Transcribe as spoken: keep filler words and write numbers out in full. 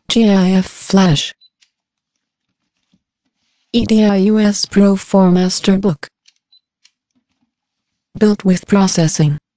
GIF Flash EDIUS Pro four Master Book built with processing